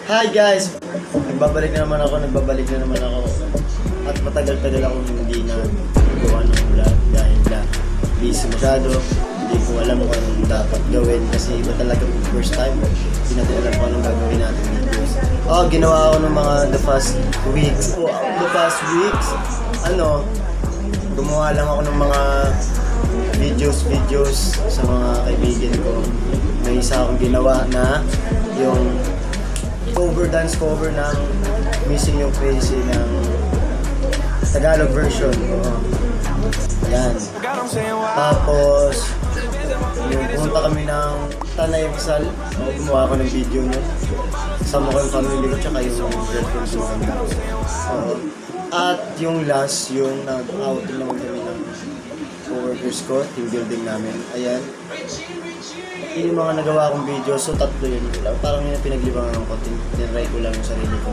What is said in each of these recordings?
Hi guys! Nagbabalik na naman ako. At matagal-tagal akong hindi na gawa ng vlog dahil na busy masyado. Hindi ko alam kung anong dapat gawin kasi iba talaga first time. Hindi natin alam kung anong gagawin natin videos. Ginawa ako ng mga the past weeks. Gumawa lang ako ng mga videos sa mga kaibigan ko. May isa akong ginawa na yung dance cover ng Missing You Crazy ng Tagalog version. Yan. Tapos, yung pumunta kami ng Tanay Rizal, gumawa ko ng video nyo. Kasama ko yung family ko tsaka yung girlfriend ko. At yung last, yung nag-outing naman kami ng co-workers ko, team building namin. Ayan. Yun yung mga nagawa kong video, so tatlo yun. Parang yun ang pinaglibangan ko, tinry ko lang yung sarili ko.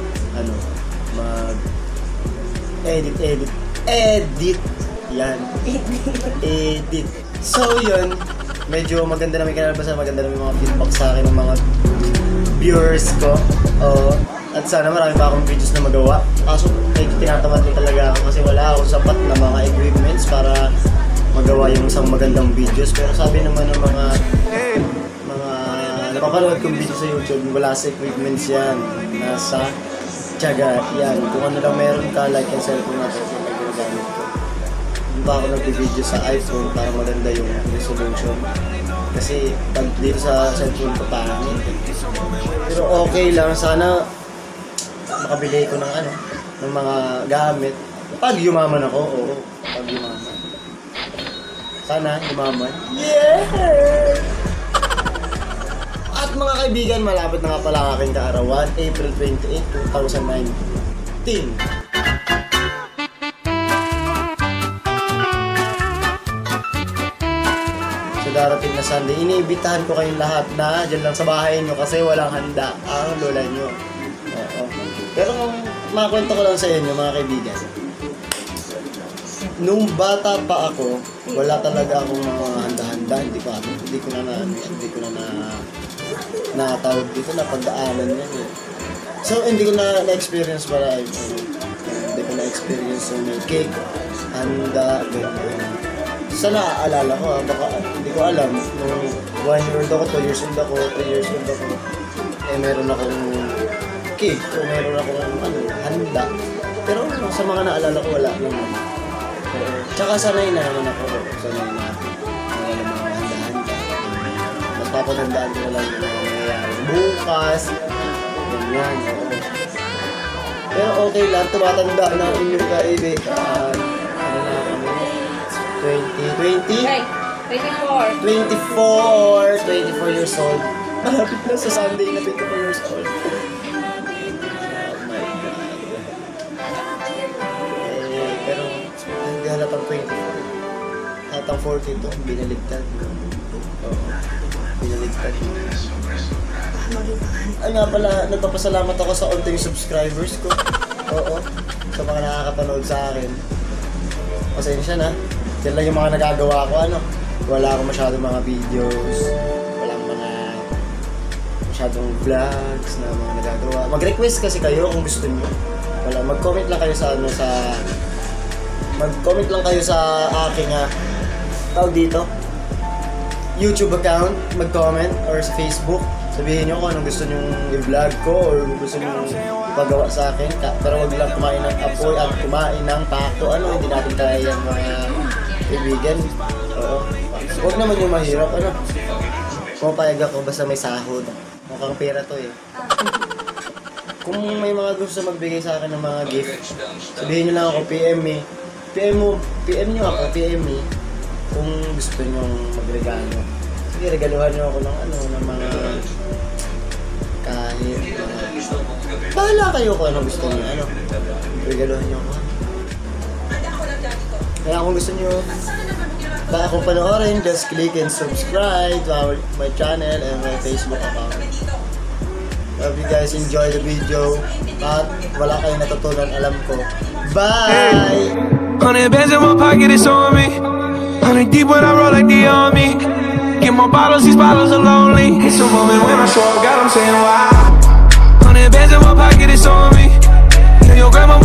Edit. Yan. Edit. So yun, medyo maganda na may kinalabasan, maganda na may mga feedback sa akin ng mga viewers ko. At sana marami pa akong videos na magawa. Kaso medyo tinatamad din talaga ako kasi wala akong sapat na mga equipments para magawa yung isang magandang videos. Pero sabi naman ng mga napapanood kong video sa YouTube, wala sa equipments yan. Nasa tiyaga yan. Kung ano lang meron ka, like yung cellphone natin, yung nagagamit ko. Hindi pa ako nag-video sa iPhone para maganda yung resolution. Kasi pag dito sa cellphone ko pangit. Pero okay lang, sana makabili ko ng mga gamit. Pag yumaman ako, pag yumaman. Sana yumaman. Yeah! At mga kaibigan, malapit na nga pala ang aking kaarawan, April 28, 2019. So darating na Sunday, iniibitahan ko kayong lahat na dyan lang sa bahay nyo kasi walang handa ang lola nyo. Pero kung makakwento ko lang sa inyo mga kaibigan, nung bata pa ako, wala talaga akong mga handa-handa, hindi ko na natawag dito na pagdaanan yan eh. So hindi ko na na-experience hindi ko na-experience yung may cake, handa, ganyan. Sa naaalala ko baka hindi ko alam, nung 1 year old ako, 2 years old ako, 3 years old ako, meron akong cake o meron akong handa. Pero sa mga naalala ko wala naman. Tsaka sanay na naman ako. Sanay na mga handa-handa. Mas papagandaan ko na lang yung mga nangyayari bukas. Ganyan. Pero okay lang. Tumatanda na ang inyong kaibigan. 24 years old. Malapit na sa Sunday na 24 years old. Halatang 24. Halatang 42. Binaligtad. Binaligtad. Ay nga pala, nagpapasalamat ako sa unting subscribers ko. Sa mga nakakapanood sa akin. Pasensya na. Yan lang yung mga nagagawa ko. Wala akong masyadong mga videos. Walang mga masyadong vlogs na mga nagagawa. Mag-request kasi kayo kung gusto niyo. Mag-comment lang kayo sa mag-comment lang kayo sa aking tawag dito YouTube account, mag-comment or sa Facebook. Sabihin nyo kung anong gusto nyong i-vlog ko or gusto nyong ipagawa sa akin. Pero wag lang kumain ng apoy at kumain ng pato. Hindi natin kaya yan mga kaibigan. Huwag naman yung mahirap. Pumapayag ako basta may sahod. Mukhang pera to eh. Kung may mga gusto magbigay sa akin ng mga gift, sabihin nyo lang ako, PM nyo ako, PM me kung gusto nyo magregalo. Sige, regaluhan nyo ako ng mga kahit bahala kayo kung anong gusto nyo, regaluhan nyo ako. Kaya kung gusto nyo ba akong panoorin, just click and subscribe to my channel and my Facebook account. Hope you guys enjoy the video at wala kayong natutunan, alam ko. Bye! 100 bands in my pocket, it's on me. 100 deep when I roll like the army. Get more bottles, these bottles are lonely. It's a moment when I show up, God, I'm saying why. pocket is on me. Yeah, your grandma